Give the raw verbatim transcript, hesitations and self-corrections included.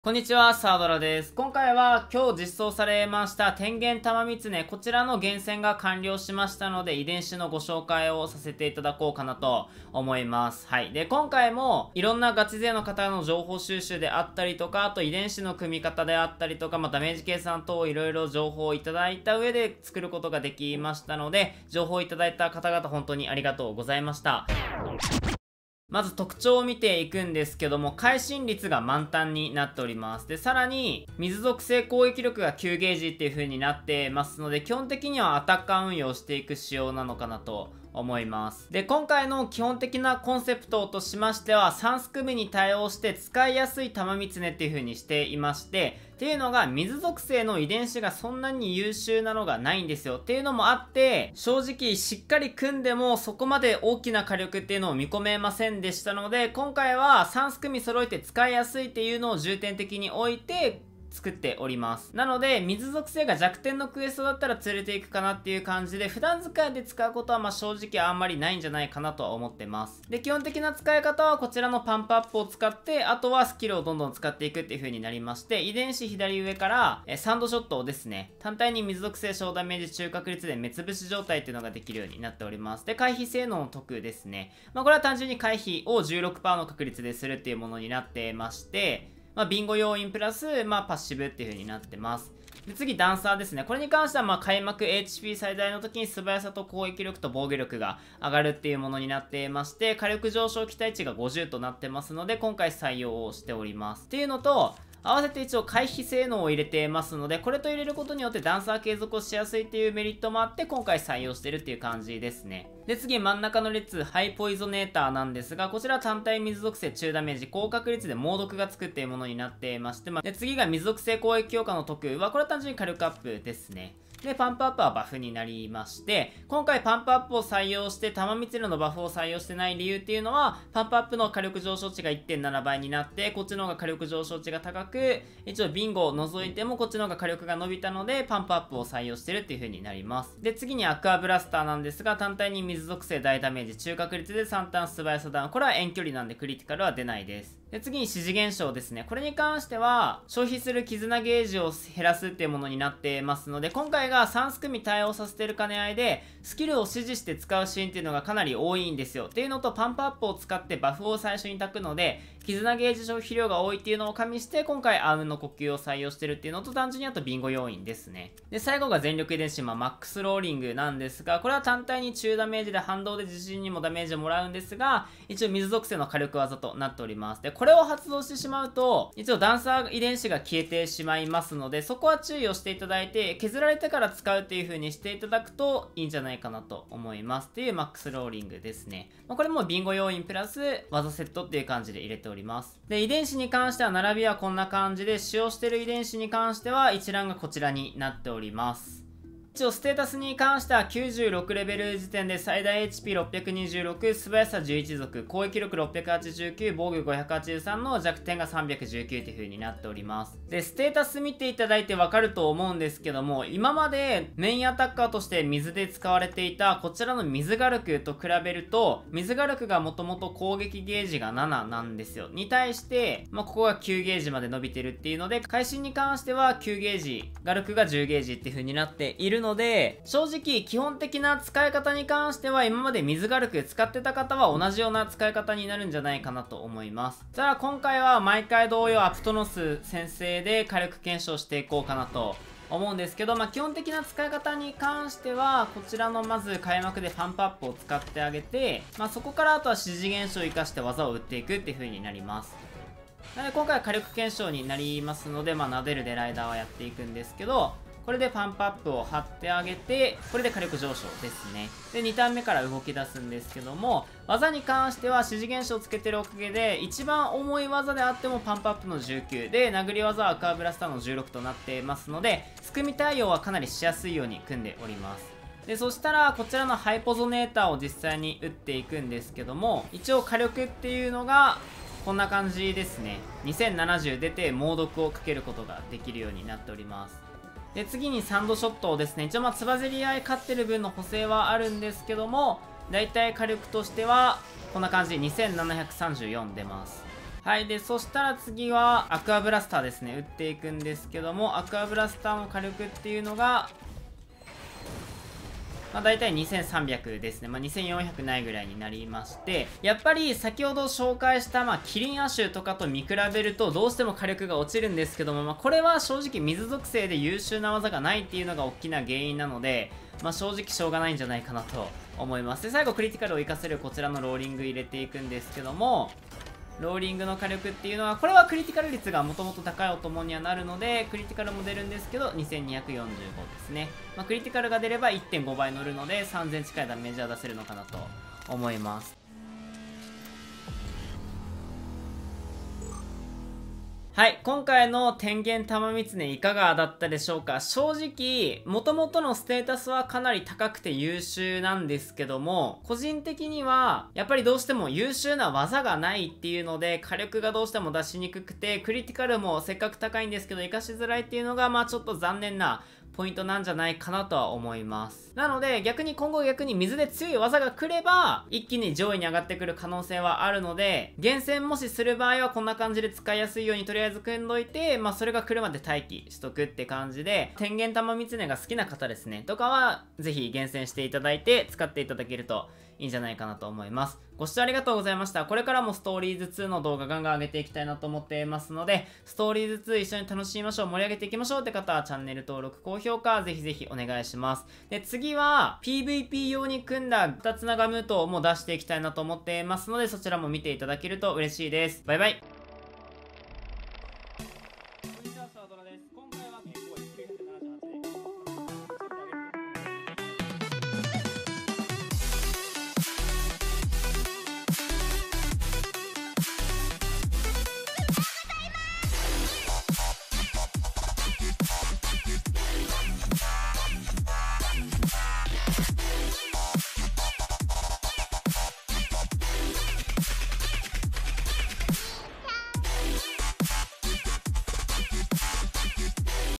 こんにちは、サードラです。今回は今日実装されました天元玉狐、こちらの厳選が完了しましたので、遺伝子のご紹介をさせていただこうかなと思います。はい。で、今回もいろんなガチ勢の方の情報収集であったりとか、あと遺伝子の組み方であったりとか、まあ、ダメージ計算等いろいろ情報をいただいた上で作ることができましたので、情報をいただいた方々本当にありがとうございました。まず特徴を見ていくんですけども、会心率が満タンになっております。で、さらに、水属性攻撃力がきゅうゲージっていう風になってますので、基本的にはアタッカー運用していく仕様なのかなと思います。で、今回の基本的なコンセプトとしましては、さんス組に対応して使いやすい玉狐っていう風にしていまして、っていうのが水属性の遺伝子がそんなに優秀なのがないんですよ。っていうのもあって、正直しっかり組んでもそこまで大きな火力っていうのを見込めませんでしたので、今回はさん組揃えて使いやすいっていうのを重点的に置いて、作っております。なので、水属性が弱点のクエストだったら連れていくかなっていう感じで、普段使いで使うことはまあ正直あんまりないんじゃないかなとは思ってます。で、基本的な使い方はこちらのパンプアップを使って、あとはスキルをどんどん使っていくっていう風になりまして、遺伝子左上から、えサンドショットをですね、単体に水属性小ダメージ中確率で目つぶし状態っていうのができるようになっております。で、回避性能の特ですね。まあこれは単純に回避を じゅうろくパーセント の確率でするっていうものになってまして、まあ、ビンゴ要因プラス、まあ、パッシブっていう風になってます。で、次、ダンサーですね。これに関しては、まあ、開幕 エイチピー 最大の時に素早さと攻撃力と防御力が上がるっていうものになっていまして、火力上昇期待値がごじゅうとなってますので、今回採用をしております。っていうのと、合わせて一応回避性能を入れてますので、これと入れることによってダンサー継続をしやすいっていうメリットもあって、今回採用してるっていう感じですね。で、次、真ん中の列、ハイポイゾネーターなんですが、こちら単体水属性中ダメージ、高確率で猛毒がつくっていうものになっていまして、まあ、で、次が水属性攻撃強化の特は、これは単純に火力アップですね。で、パンプアップはバフになりまして、今回パンプアップを採用して、玉蜜のバフを採用してない理由っていうのは、パンプアップの火力上昇値が いってんなな 倍になって、こっちの方が火力上昇値が高く、一応ビンゴを除いてもこっちの方が火力が伸びたので、パンプアップを採用してるっていう風になります。で、次にアクアブラスターなんですが、単体に水属性大ダメージ、中確率でさんターン素早さダウン。これは遠距離なんでクリティカルは出ないです。で、次に指示現象ですね。これに関しては、消費する絆ゲージを減らすっていうものになってますので、今回がさん組対応させてる兼ね合いで、スキルを指示して使うシーンっていうのがかなり多いんですよ。っていうのと、パンプアップを使ってバフを最初に炊くので、絆ゲージ消費量が多いっていうのを加味して、今回アームの呼吸を採用してるっていうのと、単純にあとビンゴ要因ですね。で、最後が全力遺伝子、まあ、マックスローリングなんですが、これは単体に中ダメージで反動で自身にもダメージをもらうんですが、一応水属性の火力技となっております。で、これを発動してしまうと、一応ダンサー遺伝子が消えてしまいますので、そこは注意をしていただいて、削られてから使うっていう風にしていただくといいんじゃないかなと思います。っていうマックスローリングですね。まあ、これもビンゴ要因プラス技セットっていう感じで入れております。で、遺伝子に関しては並びはこんな感じで、使用している遺伝子に関しては一覧がこちらになっております。一応ステータスに関してはきゅうじゅうろくレベル時点で最大 エイチピーろっぴゃくにじゅうろく、素早さじゅういち族、攻撃力ろっぴゃくはちじゅうきゅう、防御ごひゃくはちじゅうさんの弱点がさんびゃくじゅうきゅうという風になっております。で、ステータス見ていただいてわかると思うんですけども、今までメインアタッカーとして水で使われていたこちらの水火力と比べると、水火力がもともと攻撃ゲージがなななんですよ。に対して、まあ、ここがきゅうゲージまで伸びてるっていうので、会心に関してはきゅうゲージ、火力がじゅうゲージっていう風になっているので、正直基本的な使い方に関しては今まで水火力使ってた方は同じような使い方になるんじゃないかなと思います。じゃあ今回は毎回同様アプトノス先生で火力検証していこうかなと思うんですけど、まあ、基本的な使い方に関してはこちらのまず開幕でパンプアップを使ってあげて、まあ、そこからあとは指示現象を生かして技を打っていくっていう風になります。なので今回は火力検証になりますので、まあ、撫でるでライダーはやっていくんですけど、これでパンプアップを貼ってあげて、これで火力上昇ですね。で、にターン目から動き出すんですけども、技に関しては指示現象をつけてるおかげで、一番重い技であってもパンプアップのじゅうきゅうで、殴り技はアクアブラスターのじゅうろくとなっていますので、すくみ対応はかなりしやすいように組んでおります。で、そしたら、こちらのハイポゾネーターを実際に打っていくんですけども、一応火力っていうのが、こんな感じですね。にせんななじゅう出て猛毒をかけることができるようになっております。で、次にサンドショットをですね、一応まあつばぜり合い勝ってる分の補正はあるんですけども、だいたい火力としてはこんな感じでにせんななひゃくさんじゅうよん出ます。 はい。で、そしたら次はアクアブラスターですね。打っていくんですけども、アクアブラスターの火力っていうのが、まあ、大体にせんさんびゃくですね。まあ、にせんよんひゃくないぐらいになりまして、やっぱり先ほど紹介した、まあ、キリンアシュとかと見比べると、どうしても火力が落ちるんですけども、まあ、これは正直水属性で優秀な技がないっていうのが大きな原因なので、まあ、正直しょうがないんじゃないかなと思います。で、最後クリティカルを活かせるこちらのローリング入れていくんですけども、ローリングの火力っていうのは、これはクリティカル率がもともと高いお供にはなるので、クリティカルも出るんですけど、にせんにひゃくよんじゅうごですね。まあ、クリティカルが出れば いってんご 倍乗るので、さんぜん近いダメージは出せるのかなと思います。はい、今回の天元玉狐いかがだったでしょうか。正直、元々のステータスはかなり高くて優秀なんですけども、個人的には、やっぱりどうしても優秀な技がないっていうので、火力がどうしても出しにくくて、クリティカルもせっかく高いんですけど、活かしづらいっていうのが、まあちょっと残念なポイントなんじゃないかなとは思います。なので逆に今後逆に水で強い技が来れば一気に上位に上がってくる可能性はあるので、厳選もしする場合はこんな感じで使いやすいようにとりあえず組んどいて、まあそれが来るまで待機しとくって感じで、天元玉狐が好きな方ですねとかはぜひ厳選していただいて使っていただけるといいんじゃないかなと思います。ご視聴ありがとうございました。これからもストーリーズツーの動画ガンガン上げていきたいなと思っていますので、ストーリーズツー一緒に楽しみましょう、盛り上げていきましょうって方はチャンネル登録、高評価ぜひぜひお願いします。で、次は ピーブイピー 用に組んだふたつなガムートも出していきたいなと思っていますので、そちらも見ていただけると嬉しいです。バイバイ。こんにちは、サードラです。今回はきゅうひゃくななじゅうはち